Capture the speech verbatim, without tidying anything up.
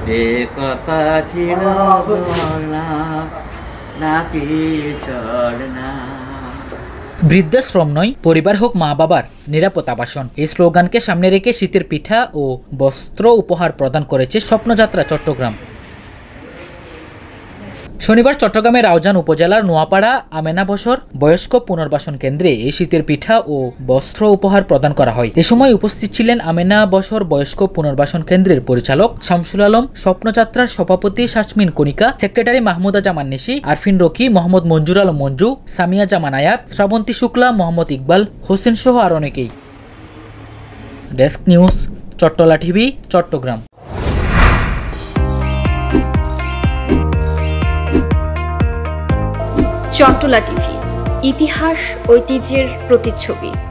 এ কথা ছিল বলা নাকি চলনা। বৃদ্ধাশ্রম নয়, পরিবার হোক মা বাবার নিরাপদ আবাসন, এই স্লোগানকে সামনে রেখে শীতের পিঠা ও বস্ত্র উপহার প্রদান করেছে স্বপ্নযাত্রা চট্টগ্রাম। শনিবার চট্টগ্রামের রাউজান উপজেলার নোয়াপাড়া আমেনা বসর বয়স্ক পুনর্বাসন কেন্দ্রে এই শীতের পিঠা ও বস্ত্র উপহার প্রদান করা হয়। এ সময় উপস্থিত ছিলেন আমেনা বসর বয়স্ক পুনর্বাসন কেন্দ্রের পরিচালক শামসুল আলম, স্বপ্নযাত্রার সভাপতি শাসমিন কণিকা, সেক্রেটারি মাহমুদা জামান নিশি, আরফিন রকি, মোহাম্মদ মঞ্জুর আলম মঞ্জু, সামিয়া জামান আয়াত, শ্রাবন্তী শুক্লা, মোহাম্মদ ইকবাল হোসেন সহ আর অনেকেই। Desk news, Chattala TV, Chattogram. Chattala TV, ইতিহাস ঐতিহ্যের প্রতিচ্ছবি।